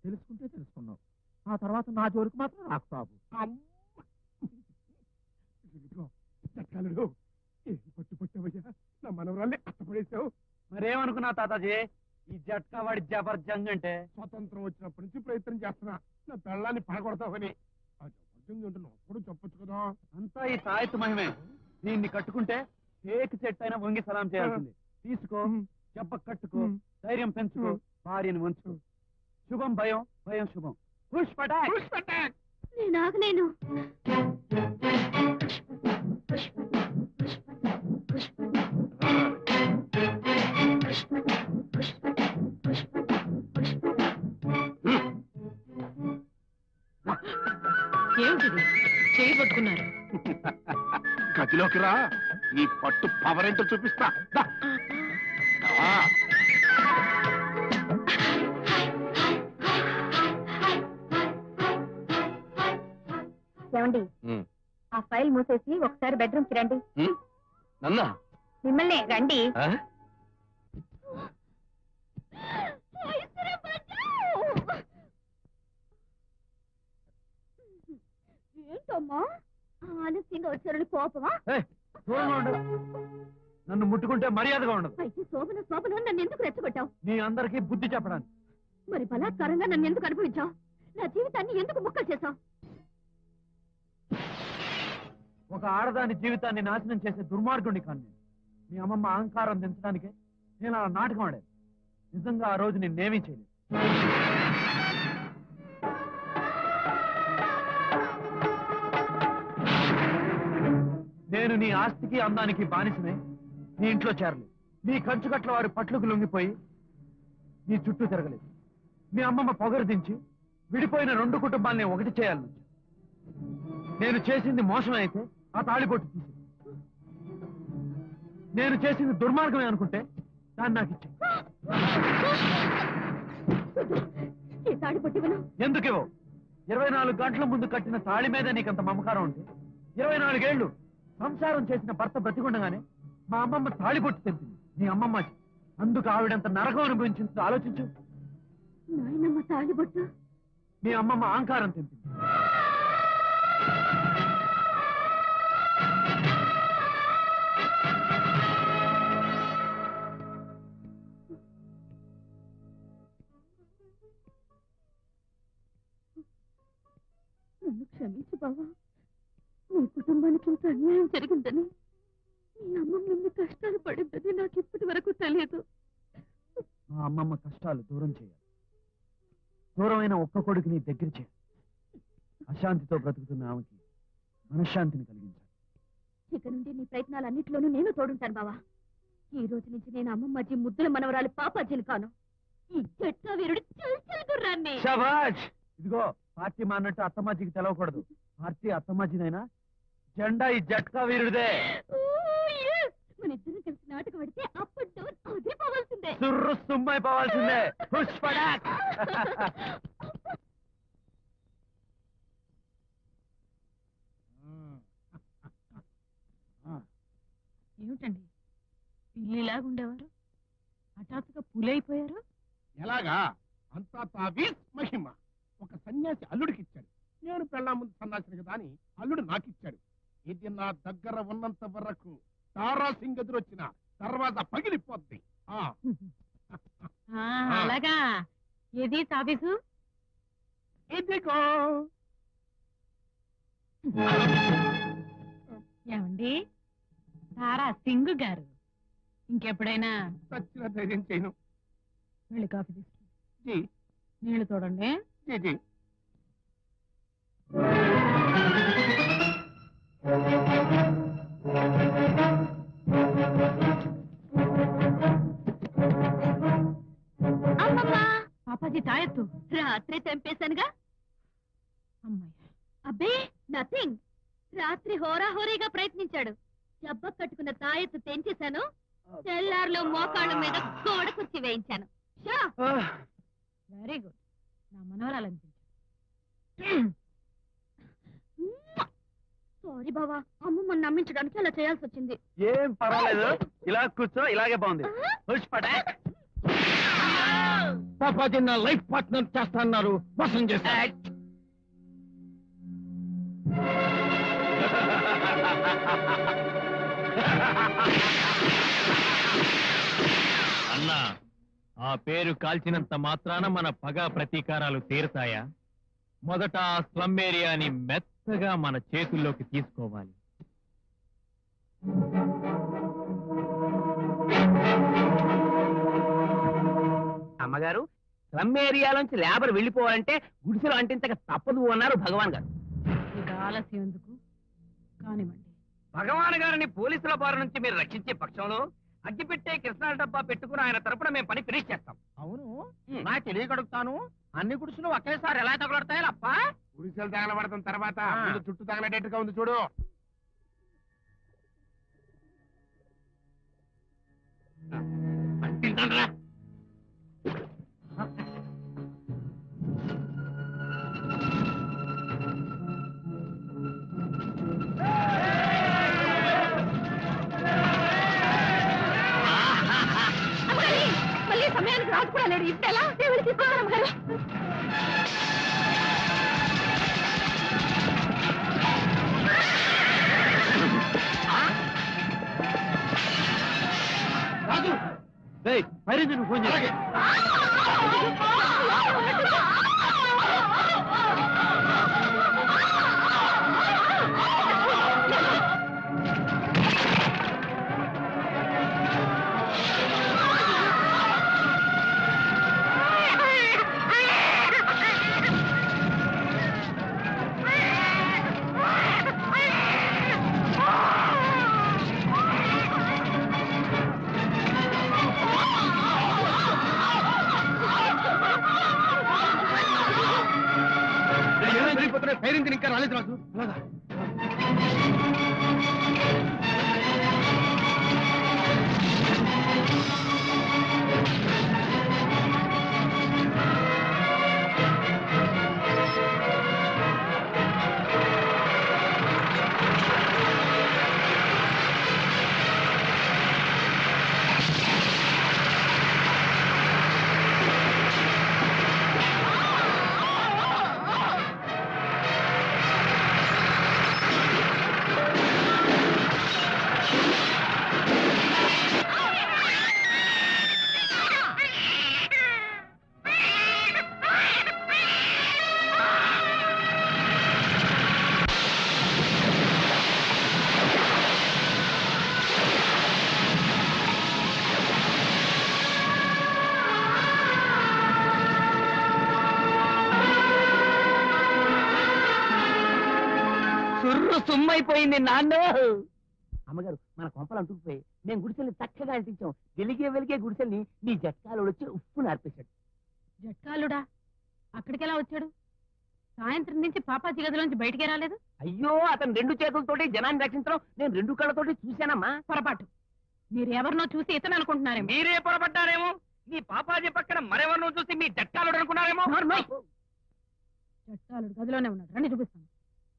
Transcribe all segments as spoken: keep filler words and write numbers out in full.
తెలుసుకుంటే తెలుసుకున్నావు, ఆ తర్వాత నా జోలికి మాత్రం రాకు బాబు. పట్టు పట్టావయ్యా, నా మనవరాల్ని అట్టపడేసావు. మరేమనుకున్నా తాతాజీ, ఈ జట్కా వాడి జబర్జంగ్ అంటే స్వతంత్రం వచ్చినప్పటి నుంచి ప్రయత్నం చేస్తున్నా నా పెళ్ళాన్ని పడగొడతావని. ఆ జబర్జంగ్ అంటే నాకు చెప్పొచ్చు కదా. అంతా ఈ తాయెత్తు మహిమే. దీన్ని కట్టుకుంటే టేక్ చెట్టు అయినా వంగి సలాం చేయాల్సింది. తీసుకో, చెప్ప కట్టుకో, ధైర్యం పెంచుకో, భార్యను వంచుకో. శుభం భయం, భయం శుభం. పుష్ పటాక్, పుష్ పటాక్. నేను ఆగలేను. ఏమిటిది చేయి పట్టుకున్నారు? గదిలోకి రా, ఈ పట్టు పవర్ ఏంటో చూపిస్తా. ఏమండి, ఆ ఫైల్ మూసేసి ఒకసారి బెడ్రూమ్ కి రండి. నన్నా మిమ్మల్ని రండి. ఏంటమ్మా ఆలస్యంగా వచ్చారని కోపమా? నన్ను ముట్టుకుంటే మర్యాదగా ఉండదు. అయితే శోభన శోభన నన్ను ఎందుకు రెచ్చగొట్టావు? మీ అందరికీ బుద్ధి చెప్పడానికి. మరి బలాత్కారంగా నన్ను ఎందుకు అనుభవించావు? నా జీవితాన్ని ఎందుకు ముక్కలు చేశావు? ఒక ఆడదాని జీవితాన్ని నాశనం చేసే దుర్మార్గుడిని కాను నేను. మీ అమ్మమ్మ అహంకారం దించడానికే నేను అలా నాటకం ఆడాను. నిజంగా ఆ రోజు నేనేమీ చేయలేదు. నేను నీ ఆస్తికి అందానికి బానిసనే నీ ఇంట్లో చేరలేదు. నీ కంచుకట్ల వారి పట్లకు లొంగిపోయి నీ చుట్టూ తిరగలేదు. మీ అమ్మమ్మ పొగరు దించి విడిపోయిన రెండు కుటుంబాలని ఒకటి చేయాలని నేను చేసింది మోసం అయితే ఆ తాళిబొట్టు తీసి, నేను చేసింది దుర్మార్గమే అనుకుంటే దాన్ని నాకు ఇచ్చే. ఎందుకేవో ఇరవై నాలుగు గంటల ముందు కట్టిన తాళి మీద నీకంత మమకారం ఉంటే ఇరవై నాలుగేళ్లు సంసారం చేసిన భర్త బ్రతికుండగానే మా అమ్మమ్మ తాళిబొట్టు తెంపింది. నీ అమ్మమ్మ అందుకు ఆవిడంత నరకం అనుభవించింది ఆలోచించు. నాయనమ్మ తాళిబొట్టు మీ అమ్మమ్మ అహంకారం తెంపింది. నన్ను క్షమించు బావా. నీ కుటుంబానికి ఇంత అన్యాయం జరిగిందని, మీ అమ్మమ్మ ఇన్ని కష్టాలు పడిందని నాకు ఇప్పటి వరకు తెలియదు. మా అమ్మమ్మ కష్టాలు దూరం చేయాలి. దూరమైన ఒక్క కొడుకుని దగ్గర చేయాలి. అశాంతితో బ్రతుకుతున్న ఆమెకి మనశ్శాంతిని కలిగించాలి. ఇక నుండి నీ ప్రయత్నాలన్నింటిలోనూ నేను తోడుంటాను బావా. ఈ రోజు నుంచి నేను అమ్మమ్మాజీ ముద్దుల మనవరాలు పాపాజీని కాను. ఈ జట్కా వీరుడి గుర్రాన్ని. ఇదిగో, పార్టీ మాన్నట్టు అత్తమ్మాజీకి తెలవకూడదు. పార్టీ అత్తమ్మాజీనైనా జెండా ఈ జట్కా వీరుడిదే. మన ఇద్దరు కలిసి నాటకం పడితే అప్పుడు డోర్ అదే పోవాల్సిందే. సుర్రు సుమ్మై పోవాల్సిందే. ఏమిటండి పిల్లిలాగుండేవారు హఠాత్తుగా పులైపోయారు? ఎలాగా? అంతా తావీస్ మహిమ. ఒక సన్యాసి అల్లుడికిచ్చాడు. నేను పెళ్ళా ముందు సన్యాసిని కదా అని అల్లుడు నాకిచ్చాడు. ఇది నా దగ్గర ఉన్నంత వరకు తారా సింగ్ ఎదురొచ్చిన దర్వాజా పగిలిపోద్ది. అలాగా? ఏది తాబీసు? ఇదిగో. ఏమండి తారా సింగ్ గారు, ఇంకెప్పుడైనా సచ్చిన ధైర్యం చేయను. వెళ్ళి కాఫీ తీసుకో. జీ. నీళ్లు చూడండి. G G. పాపాజీ తాయెత్తు రాత్రి తెంపేశానుగా. అమ్మాయి అబ్బే నథింగ్. రాత్రి హోరాహోరీగా ప్రయత్నించాడు. జబ్బ కట్టుకున్న తాయెత్తు తెంచేశాను. తెల్లారులో మోకాళ్ళ మీద గోడ కుర్చీ వేయించాను. Very good. నా మనవరాలనిపించాడు. సారీ బావా, అమ్మమ్మని నమ్మించడానికి అలా చేయాల్సి వచ్చింది. ఏం పర్వాలేదు, ఇలా కూర్చో, ఇలాగే బాగుంది. పుష్ పటాక్. పాపాజీ నా లైఫ్ పార్ట్నర్ చేస్తా అన్నారు, మోసం చేశారు. అన్నా, ఆ పేరు కాల్చినంత మాత్రాన మన పగ ప్రతీకారాలు తీరుతాయా? మొదట ఆ స్లమ్ ఏరియాని మెత్తగా మన చేతుల్లోకి తీసుకోవాలి. అమ్మగారు, స్లమ్ ఏరియాలోంచి లేబర్ వెళ్ళిపోవాలంటే గుడిసెలు అంటించక తప్పదు అన్నారు భగవాన్ గారు. ఇక ఆలస్యం ఎందుకు కానివ్వండి. భగవాన్ గారిని పోలీసుల బారి నుంచి మీరు రక్షించే పక్షంలో అగ్గిపెట్టే కృష్ణాల డబ్బా పెట్టుకుని ఆయన తరపున మేము పని ఫినిష్ చేస్తాం. అవును, నా తెలియకడుగుతాను, అన్ని గుడిసెలు ఒకేసారి ఎలా తగలడతాయి అప్ప? గుడిసెలు తగలబడతాం తర్వాత, ముందు చుట్టూ తగలటట్టుగా ఉంది చూడు. అంటించండ్రా. మళ్ళీ సమయానికి రాజు కూడా లేడు. ఇప్పుడు ఎలా వెళ్ళి తీసుకోవాలి గారు? రాజు, నువ్వు ఫోన్ చేసి ఫైర్ ఇంజిన్ ఇంకా రాలేదు రాజు. అలాగా సుమ్మైపోయింది నాన్న. అమ్మగారు, మన కొంపలు అంటుకుపోయి మేము గుడిసెల్ని చక్కగా అంటించాం. వెలిగే వెలిగే గుడిసెల్ని మీ జట్కాలు వచ్చి ఉప్పు నార్పేశాడు. జట్కాలుడా? అక్కడికెలా వచ్చాడు? సాయంత్రం నుంచి పాపాజీ గదిలోంచి బయటికే రాలేదు. అయ్యో, అతను రెండు చేతులతోటి జనాన్ని రక్షించడం నేను రెండు కళ్ళతోటి చూశానమ్మా. పొరపాటు. మీరు ఎవరినో చూసి ఇతను అనుకుంటున్నారేమో. మీరే పొరపడ్డారేమో. మీ పాపాజీ పక్కన మరెవరినో చూసి మీ జట్కాలు అనుకున్నారేమో. జట్కాలుడు గదిలోనే ఉన్నాడు, రండి చూపిస్తాను.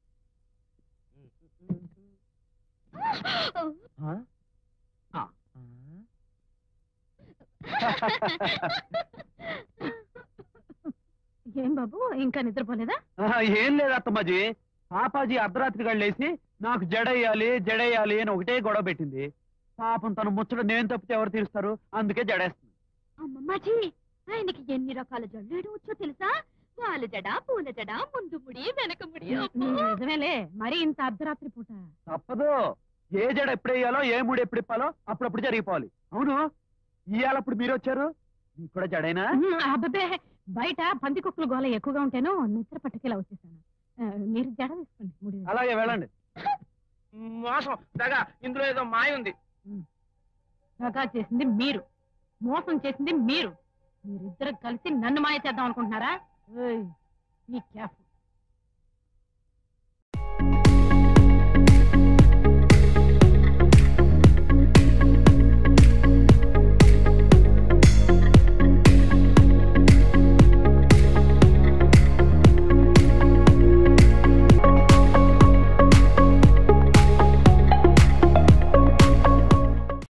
ఏం బాబు, ఇంకా నిద్రపోలేదా? ఏం లేదు అత్తమ్మాజీ, పాపాజీ అర్ధరాత్రి గళ్ళేసి నాకు జడేయాలి జడేయాలి అని ఒకటే గొడవ పెట్టింది. పాపం తను ముచ్చట నేను తప్పితే ఎవరు తీరుస్తారు, అందుకే జడేస్తుంది. అమ్మమ్మాజీ, ఆయనకి ఎన్ని రకాల జల్లేడు వచ్చో తెలుసా? వాళ్ళ జడ, పూల జడ, ముందు ముడి, వెనక ముడి. నిజమేలే, మరి ఇంత అర్ధరాత్రి పూట తప్పదు. ఏ జడ ఎప్పుడేయాలో ఏ మూడు ఎప్పుడు ఇప్పాలో అప్పుడప్పుడు జరిగిపోవాలి. అవును, ఇవాళప్పుడు మీరు వచ్చారు, మీకు కూడా జడైనా? అబ్బే, బయట పంది కుక్కల గోల ఎక్కువగా ఉంటేను నిద్ర పట్టుకెలా వచ్చేసాను. మీరు జడ వేసుకోండి, ముడి. అలాగే వెళ్ళండి. మోసం దగా, ఇందులో ఏదో మాయ ఉంది. దగా చేసింది మీరు, మోసం చేసింది మీరు. మీరిద్దరు కలిసి నన్ను మాయ చేద్దాం అనుకుంటున్నారా? ఈ క్యాఫ్